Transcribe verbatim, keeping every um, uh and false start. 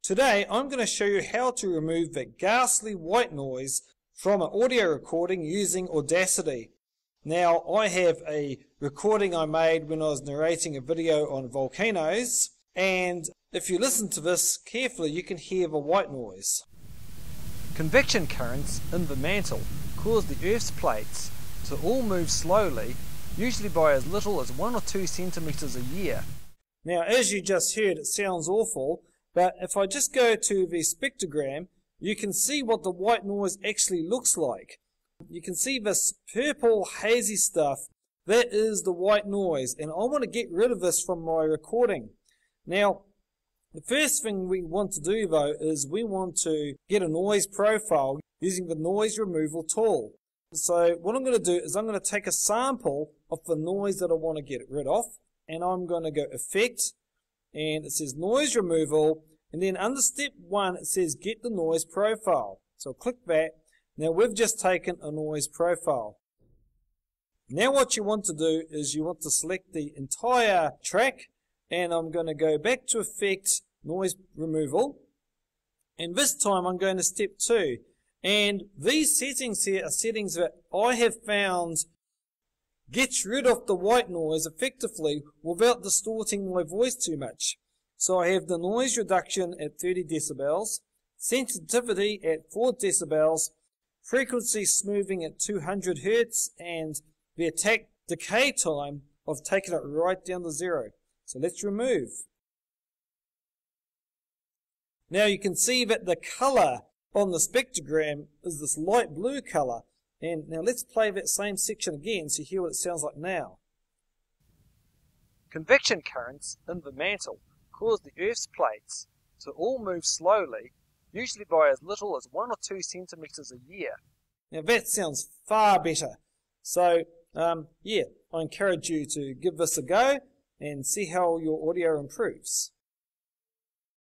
Today I'm going to show you how to remove the ghastly white noise from an audio recording using Audacity. Now I have a recording I made when I was narrating a video on volcanoes, and if you listen to this carefully you can hear the white noise. Convection currents in the mantle cause the Earth's plates to all move slowly, usually by as little as one or two centimeters a year. Now as you just heard, it sounds awful, but if I just go to the spectrogram, you can see what the white noise actually looks like. You can see this purple hazy stuff. That is the white noise, and I want to get rid of this from my recording. Now, the first thing we want to do though is we want to get a noise profile using the noise removal tool. So what I'm going to do is I'm going to take a sample of the noise that I want to get rid of, and I'm going to go Effect, and it says Noise Removal, and then under step one it says Get the Noise Profile. So I'll click that. Now we've just taken a noise profile. Now what you want to do is you want to select the entire track, and I'm going to go back to Effect, Noise Removal, and this time I'm going to step two. And these settings here are settings that I have found gets rid of the white noise effectively without distorting my voice too much. So I have the noise reduction at thirty decibels, sensitivity at four decibels, frequency smoothing at two hundred hertz, and the attack decay time, I've taken it right down to zero. So let's remove. Now you can see that the color on the spectrogram is this light blue color. And now let's play that same section again so you hear what it sounds like now. Convection currents in the mantle cause the Earth's plates to all move slowly, usually by as little as one or two centimeters a year. Now that sounds far better. So um, yeah, I encourage you to give this a go and see how your audio improves.